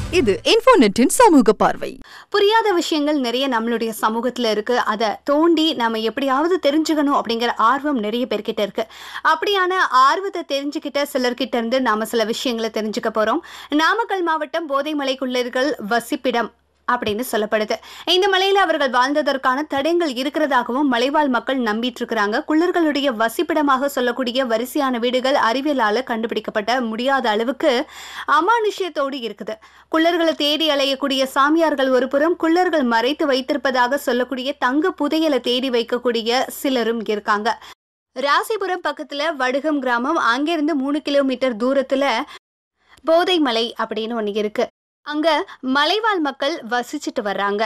இது இன்ஃபோநெட்டின் சமூக பார்வை. புரியாத விஷயங்கள் நிறைய நம்மளுடைய சமூகத்துல இருக்கு. அதை தோண்டி நம்ம எப்படியாவது தெரிஞ்சுக்கணும் அப்படிங்கிற ஆர்வம் நிறைய பேர்கிட்ட இருக்கு. அப்படியான ஆர்வத்தை தெரிஞ்சுக்கிட்ட சிலர்கிட்ட இருந்து நாம சில விஷயங்களை தெரிஞ்சுக்க போறோம். நாமக்கல் மாவட்டம் போதைமலை குள்ளர்கள் வசிப்பிடம் அப்படின்னு சொல்லப்படுது. இந்த மலையில அவர்கள் வாழ்ந்ததற்கான தடயங்கள் இருக்கிறதாகவும் மலைவாழ் மக்கள் நம்பிட்டு இருக்கிறாங்க. குள்ளர்களுடைய வசிப்பிடமாக சொல்லக்கூடிய வரிசையான வீடுகள் அறிவியலால கண்டுபிடிக்கப்பட்ட முடியாத அளவுக்கு அமானுஷ்யத்தோடு இருக்குது. குள்ளர்களை தேடி அலையக்கூடிய சாமியார்கள் ஒரு புறம், குள்ளர்கள் மறைத்து வைத்திருப்பதாக சொல்லக்கூடிய தங்க புதையலை தேடி வைக்கக்கூடிய சிலரும் இருக்காங்க. ராசிபுரம் பக்கத்துல வடுகம் கிராமம், அங்கிருந்து 3 கிலோமீட்டர் தூரத்துல போதைமலை அப்படின்னு ஒண்ணு இருக்கு. அங்க மலைவாழ் மக்கள் வசிச்சுட்டு வர்றாங்க.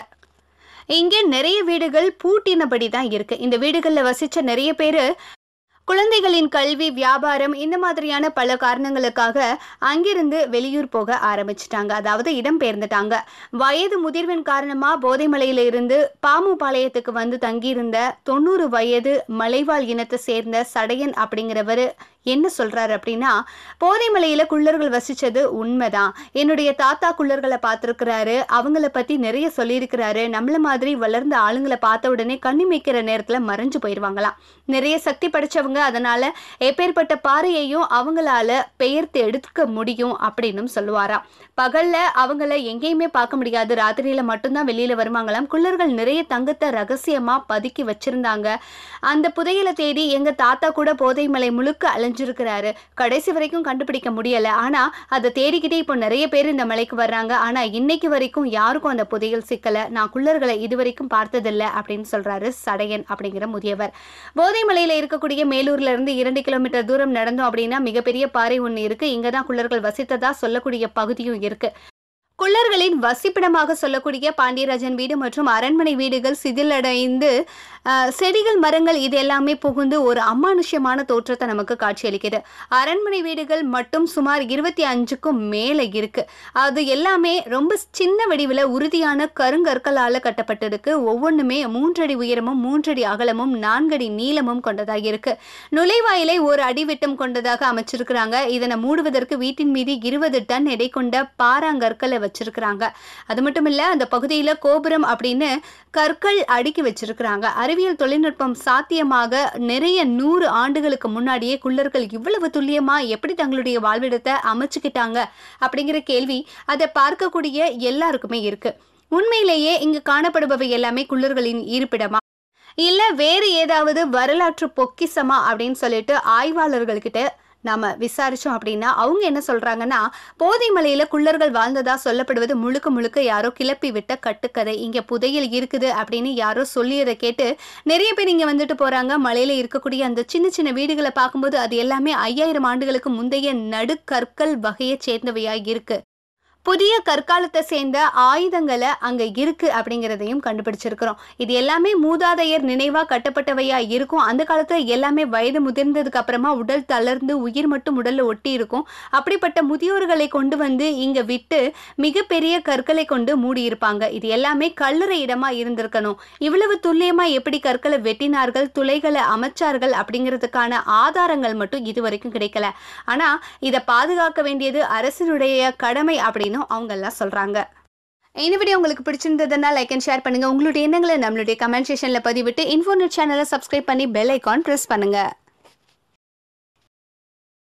இங்க நிறைய வீடுகள் பூட்டினபடி தான் இருக்கு. இந்த வீடுகள்ல வசிச்ச நிறைய பேரு குழந்தைகளின் கல்வி, வியாபாரம் இந்த மாதிரியான பல காரணங்களுக்காக அங்கிருந்து வெளியூர் போக ஆரம்பிச்சிட்டாங்க. அதாவது இடம் பெயர்ந்துட்டாங்க. வயது முதிர்வின் காரணமா போதைமலையில இருந்து பாமுபாளையத்துக்கு வந்து தங்கியிருந்த 90 வயது மலைவாழ் இனத்தை சேர்ந்த சடையன் அப்படிங்கிறவரு என்ன சொல்றாரு அப்படின்னா, போதைமலையில குள்ளர்கள் வசிச்சது உண்மைதான். என்னுடைய தாத்தா குள்ளர்களை பார்த்திருக்கிறாரு, அவங்கள பத்தி நிறைய சொல்லியிருக்கிறாரு. நம்மள மாதிரி வளர்ந்த ஆளுங்களை பார்த்த உடனே கண்ணி மேய்க்கிற நேரத்துல மறைஞ்சு போயிருவாங்களாம். நிறைய சக்தி படைச்சவங்க, அதனால எப்பேற்பட்ட பாறையையும் அவங்களால பெயர்த்து எடுக்க முடியும் அப்படின்னு சொல்லுவாராம். பகல்ல அவங்கள எங்கேயுமே பார்க்க முடியாது, ராத்திரியில மட்டும்தான் வெளியில வருவாங்களாம். குள்ளர்கள் நிறைய தங்கத்தை ரகசியமா பதுக்கி வச்சிருந்தாங்க. அந்த புதையலை தேடி எங்க தாத்தா கூட போதைமலை முழுக்க அலைஞ்சிருக்கிறாரு. கடைசி வரைக்கும் கண்டுபிடிக்க முடியல. ஆனா அதை தேடிக்கிட்டே இப்போ நிறைய பேர் இந்த மலைக்கு வர்றாங்க. ஆனா இன்னைக்கு வரைக்கும் யாருக்கும் அந்த புதையல் சிக்கல. நான் குள்ளர்களை இதுவரைக்கும் பார்த்ததில்லை அப்படின்னு சொல்றாரு சடையன் அப்படிங்கிற முதியவர். போதைமலையில இருக்கக்கூடிய மேலூர்ல இருந்து 2 கிலோமீட்டர் தூரம் நடந்தோம் அப்படின்னா மிகப்பெரிய பாறை ஒண்ணு இருக்கு. இங்கதான் குள்ளர்கள் வசித்ததா சொல்லக்கூடிய பகுதியும் இருக்கு. குள்ளர்களின் வசிப்பிடமாக சொல்லக்கூடிய பாண்டியராஜன் வீடு மற்றும் அரண்மனை வீடுகள் சிதிலடைந்து செடிகள், மரங்கள் இது எல்லாமே புகுந்து ஒரு அமானுஷ்யமான தோற்றத்தை நமக்கு காட்சியளிக்குது. அரண்மனை வீடுகள் மட்டும் சுமார் 25க்கும் மேல இருக்கு. அது எல்லாமே ரொம்ப சின்ன வடிவில் உறுதியான கருங்கற்களால கட்டப்பட்டிருக்கு. ஒவ்வொன்றுமே 3 அடி உயரமும் 3 அடி அகலமும் 4 அடி நீளமும் கொண்டதாக இருக்கு. நுழைவாயிலை 1 அடி விட்டம் கொண்டதாக அமைச்சிருக்கிறாங்க. இதனை மூடுவதற்கு வீட்டின் மீது 20 டன் எடை கொண்ட பாறாங்கற்களை வச்சிருக்கிறாங்க. அது மட்டும் இல்ல, அந்த பகுதியில கோபுரம் அப்படின்னு கற்கள் அடுக்கி வச்சிருக்கிறாங்க. அறிவியல் தொழில்நுட்பம் சாத்தியமாக நிறைய 100 ஆண்டுகளுக்கு முன்னாடியே குள்ளர்கள் இவ்வளவு துல்லியமா எப்படி தங்களுடைய வாழ்விடத்தை அமைச்சுக்கிட்டாங்க அப்படிங்கிற கேள்வி அதை பார்க்கக்கூடிய எல்லாருக்குமே இருக்கு. உண்மையிலேயே இங்கு காணப்படுபவை எல்லாமே குள்ளர்களின் இருப்பிடமா, இல்ல வேறு ஏதாவது வரலாற்று பொக்கிசமா அப்படின்னு சொல்லிட்டு ஆய்வாளர்கள்கிட்ட நாம விசாரிச்சோம் அப்படின்னா அவங்க என்ன சொல்றாங்கன்னா, போதைமலையில குள்ளர்கள் வாழ்ந்ததா சொல்லப்படுவது முழுக்க முழுக்க யாரோ கிளப்பி விட்ட கட்டுக்கதை. இங்க புதையல் இருக்குது அப்படின்னு யாரோ சொல்லியதை கேட்டு நிறைய பேர் இங்க வந்துட்டு போறாங்க. மலையில இருக்கக்கூடிய அந்த சின்ன சின்ன வீடுகளை பார்க்கும்போது அது எல்லாமே 5000 ஆண்டுகளுக்கு முந்தைய நடுக்கற்கள் வகையை சேர்ந்தவையா இருக்கு. புதிய கற்காலத்தை சேர்ந்த ஆயுதங்களை அங்க இருக்கு அப்படிங்கிறதையும் கண்டுபிடிச்சிருக்கிறோம். இது எல்லாமே மூதாதையர் நினைவா கட்டப்பட்டவையா இருக்கும். அந்த காலத்துல எல்லாமே வயது முதிர்ந்ததுக்கு அப்புறமா உடல் தளர்ந்து உயிர் மட்டும் உடல்ல ஒட்டி இருக்கும். அப்படிப்பட்ட முதியோர்களை கொண்டு வந்து இங்க விட்டு மிகப்பெரிய கற்களை கொண்டு மூடி இருப்பாங்க. இது எல்லாமே கல்லறை இடமா இருந்திருக்கணும். இவ்வளவு துல்லியமா எப்படி கற்களை வெட்டினார்கள், துளைகளை அமைச்சார்கள் அப்படிங்கிறதுக்கான ஆதாரங்கள் மட்டும் இதுவரைக்கும் கிடைக்கல. ஆனா இதை பாதுகாக்க வேண்டியது அரசினுடைய கடமை அப்படின்னு அவங்க எல்லாம் சொல்றாங்க. இந்த வீடியோ உங்களுக்கு பிடிச்சிருந்ததுன்னா லைக் அண்ட் ஷேர் பண்ணுங்க. உங்களுடைய எண்ணங்களை நம்மளுடைய கமெண்ட் செக்ஷன்ல பதிவிட்டு இன்ஃபோநெட் சேனலை சப்ஸ்கிரைப் பண்ணி பெல் ஐகான் பிரஸ் பண்ணுங்க.